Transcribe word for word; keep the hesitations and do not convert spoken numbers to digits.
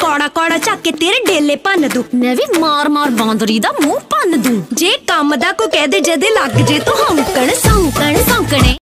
कौड़ा कौड़ा चक के तेरे डेले भन दूं। मैं भी मार मार बांदरी दा मुंह भन दूं। जे काम दा को कह दे जदे लग जे तू हौंकण सौंकण सौंकणे।